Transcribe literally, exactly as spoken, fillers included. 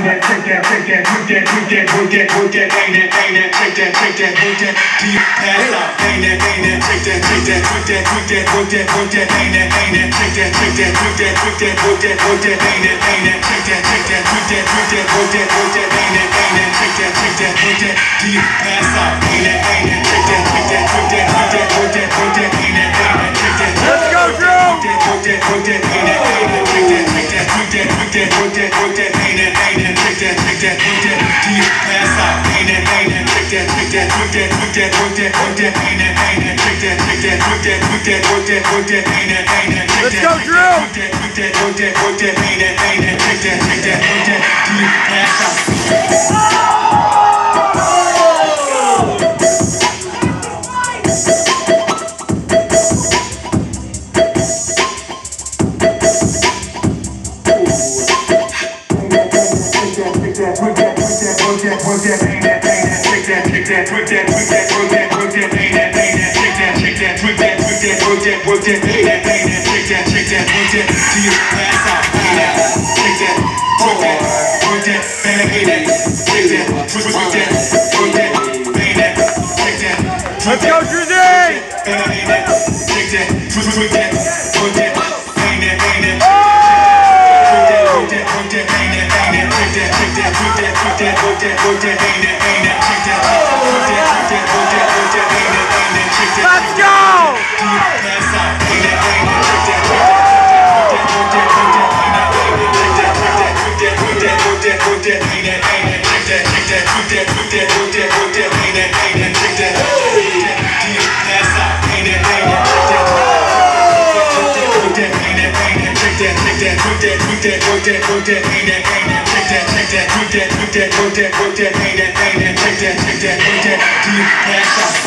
that, take that, take that, work that, work that, work that, work that, bang that, bang that, take that, take that, work that, till you pass out. Bang that, bang that, take that, take that, work that, work that, work that, work that, bang that, bang that, take that, take that, work that, work that, work that, work that, bang that, bang that, take that, take that, work that, work that, work that, work that, bang that, bang that, take that, take that, work that, till you pass out. Bang that, bang that, take that, take that, work that, work that, work that, work that, bang that, bang that, take that. Let's go, Drew! Work that, work that, work that, bang that, bang that, take that, take that, work that, work that, work that, work that, bang that, bang that, take that, take that, work that, till you pass out. Bang that, bang that, take that, take that, work that, work that, work that, work that, bang that, bang that, take that, take that, work that, work that, work that, work that, bang that, bang that, take that. Let's go, Drew! Work that, work that, work that, work that, bang that, bang that, take that, take that, work that, till you pass out. Work that, bang that, bang that, take that, take that, work that, work that, work that, work that, bang that, bang that, take that, take that, work that, work that, work that, work that, bang that, bang that, take that, take that, work that, till you pass out. Bang that, take that, work that, work that, bang that, bang that, take that, work that, work that, bang that, take that. Let's go, Drizzy! Bang that, bang that, take that, work that, work that, bang that, bang that. Work that, work that, bang that, bang that, take that, take that, work that, work that, work that, work that, bang that, bang that, take that, work that, work that, work that, work that, bang that, bang that, take that. Let's go! Till you pass out. Bang that, bang that, take that, work that, work that, work that, bang that, bang that, take that, take that, work that, work that, work that, work that, bang that, bang that, take that, take that, work that, work that, work that, work that, bang that, bang that, take that, till you pass out. Bang that, bang that, take that, work that, bang that, bang that, take that, take that, work that, work that, work that, work that, bang that, bang that, take that, take that, work that, work that, work that, work that, bang that, bang that, take that, take that, work that, till you pass out.